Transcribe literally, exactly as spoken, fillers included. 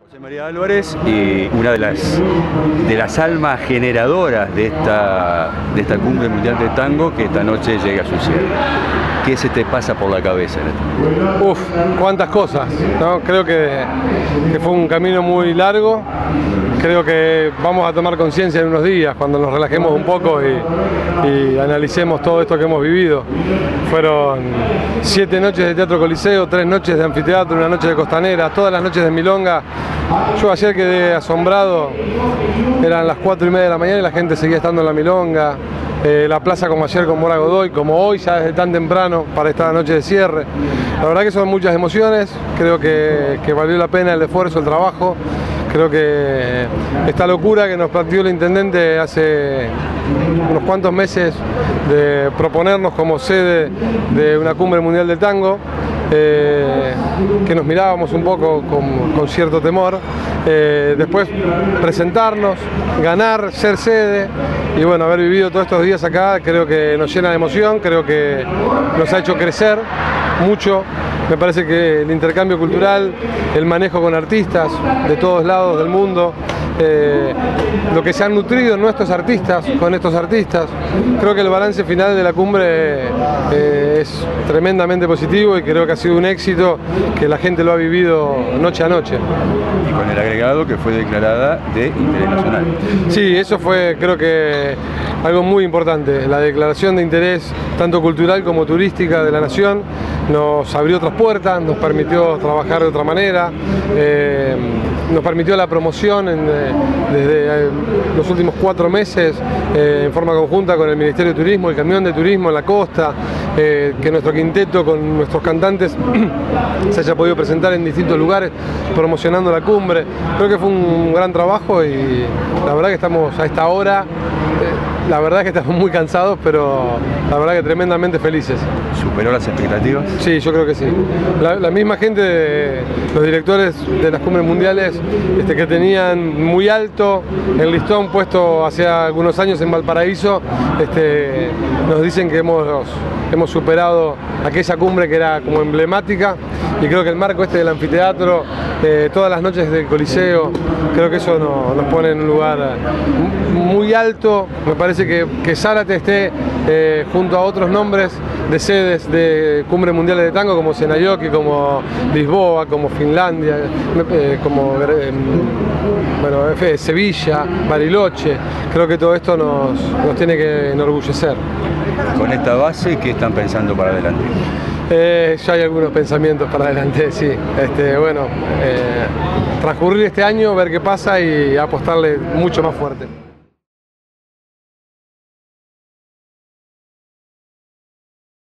José María Álvarez, y una de las, de las almas generadoras de esta, de esta cumbre mundial de tango que esta noche llega a su cierre. ¿Qué se te pasa por la cabeza en este momento? Uf, cuántas cosas, ¿no? Creo que, que fue un camino muy largo. Creo que vamos a tomar conciencia en unos días, cuando nos relajemos un poco y, y analicemos todo esto que hemos vivido. Fueron siete noches de Teatro Coliseo, tres noches de anfiteatro, una noche de costanera, todas las noches de milonga. Yo ayer quedé asombrado, eran las cuatro y media de la mañana y la gente seguía estando en la milonga. Eh, la plaza como ayer con Mora Godoy, como hoy ya desde tan temprano para esta noche de cierre. La verdad que son muchas emociones, creo que, que valió la pena el esfuerzo, el trabajo. Creo que esta locura que nos planteó el intendente hace unos cuantos meses de proponernos como sede de una cumbre mundial del tango, eh, que nos mirábamos un poco con, con cierto temor, eh, después presentarnos, ganar, ser sede y bueno, haber vivido todos estos días acá creo que nos llena de emoción, creo que nos ha hecho crecer mucho. Me parece que el intercambio cultural, el manejo con artistas de todos lados del mundo, eh, lo que se han nutrido nuestros artistas con estos artistas, creo que el balance final de la cumbre eh, es tremendamente positivo y creo que ha sido un éxito que la gente lo ha vivido noche a noche. Y con el agregado que fue declarada de interés nacional. Sí, eso fue creo que algo muy importante, la declaración de interés tanto cultural como turística de la nación. Nos abrió otras puertas, nos permitió trabajar de otra manera, eh, nos permitió la promoción en, eh, desde eh, los últimos cuatro meses eh, en forma conjunta con el Ministerio de Turismo, el Camión de Turismo en la costa, eh, que nuestro quinteto con nuestros cantantes se haya podido presentar en distintos lugares promocionando la cumbre. Creo que fue un gran trabajo y la verdad que estamos a esta hora, eh, la verdad que estamos muy cansados, pero la verdad que tremendamente felices. ¿Superó las expectativas? Sí, yo creo que sí. La, la misma gente, de, los directores de las cumbres mundiales este, que tenían muy alto el listón puesto hace algunos años en Valparaíso, este, nos dicen que hemos, hemos superado aquella cumbre que era como emblemática y creo que el marco este del anfiteatro, eh, todas las noches del Coliseo, creo que eso no, nos pone en un lugar muy alto. Me parece que, que Zárate esté eh, junto a otros nombres de sedes de cumbres mundiales de tango como Senayoki, como Lisboa, como Finlandia, eh, como eh, bueno, Sevilla, Bariloche. Creo que todo esto nos, nos tiene que enorgullecer. Con esta base, ¿qué están pensando para adelante? Eh, ya hay algunos pensamientos para adelante, sí. Este, bueno, eh, transcurrir este año, ver qué pasa y apostarle mucho más fuerte.